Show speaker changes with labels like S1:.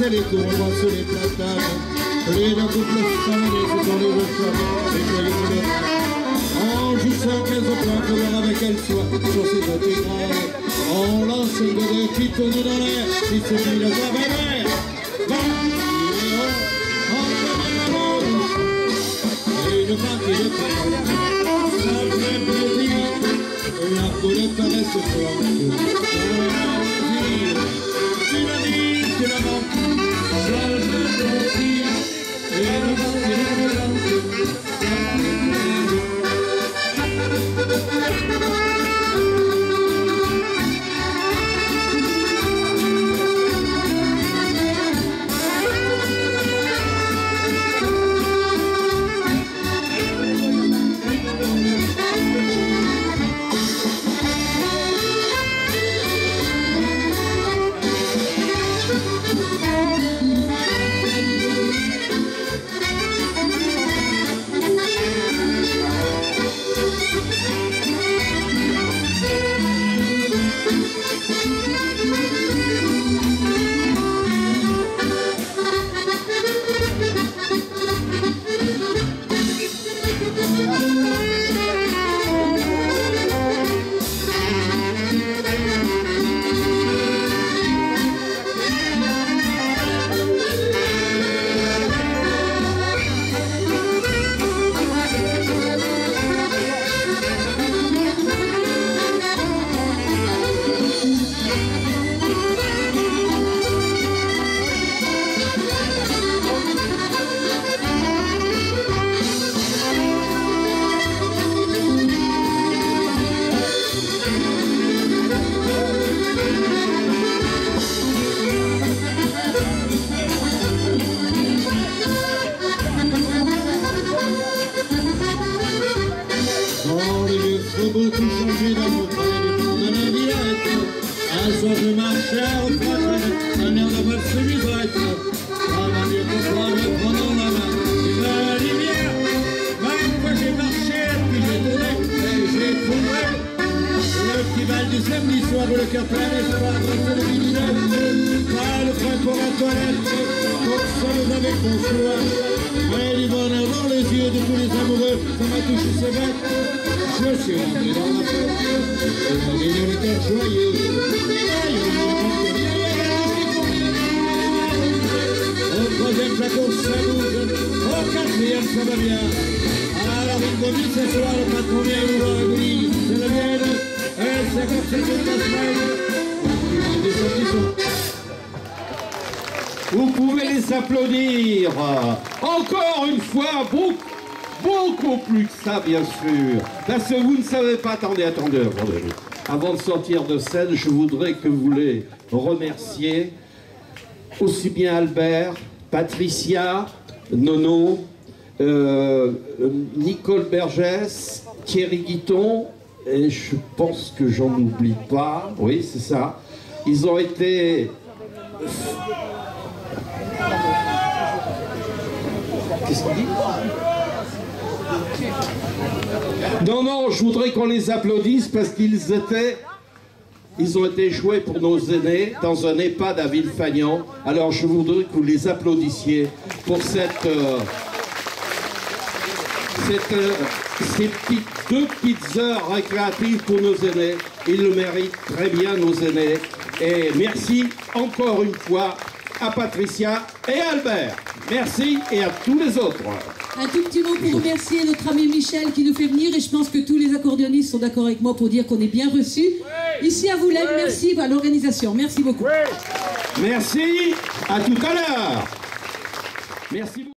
S1: c'est les tournois sur les platanes. Les deux couples s'amener, ce sont les jeux femmes, les joyeux de en jouissant qu'elles ont plein de leur avec elles soient sur ces intégrales. On lance le dé qui tourne dans l'air, il suffit de voir bébé. Et le papier de pain, ça fait plaisir. La poulette reste forte. Tu la dis, tu la manques, change de ton style. Et le papier de pain, ça fait beaucoup changé dans mon train du temps de la Villette. Un soir je marchais au prochain, un air de votre celui-drette. À ma dire pourquoi me prenant la main, il me dit bien. Une fois j'ai marché, puis j'ai tourné, et j'ai trouvé le petit bal du samedi soir où le cœur plein d'espoir, c'est le minimum. Pas le frein pour la toilette, comme ça nous avait conçoit. Mais du bonheur dans les yeux de tous les amoureux, ça m'a touché ses bêtes. Je suis rentré dans la fête, et la ville était joyeuse. Au troisième, ça course, ça bouge. Au quatrième, ça va bien. Alors, il faut vite s'asseoir, le patron vient ouvrir la bouille. C'est la mienne, et c'est comme c'est toute la semaine.
S2: Vous pouvez les applaudir. Encore une fois, beaucoup plus que ça, bien sûr. Parce que vous ne savez pas, attendez. Avant de sortir de scène, je voudrais que vous les remerciez. Aussi bien Albert, Patricia, Nono, Nicole Bergès, Thierry Guiton, et je pense que j'en oublie pas. Oui, c'est ça. Ils ont été... Qu'est-ce qu'il dit ? Non, je voudrais qu'on les applaudisse parce qu'ils ont été joués pour nos aînés dans un EHPAD à Villefagnan. Alors je voudrais que vous les applaudissiez pour ces deux petites heures récréatives pour nos aînés. Ils le méritent très bien, nos aînés. Et merci encore une fois à Patricia et à Albert. Merci et à tous les autres.
S3: Un tout petit mot pour remercier notre ami Michel qui nous fait venir, et je pense que tous les accordéonistes sont d'accord avec moi pour dire qu'on est bien reçus. Ici à Voulaine, merci à l'organisation. Merci beaucoup.
S2: Merci, à tout à l'heure. Merci beaucoup.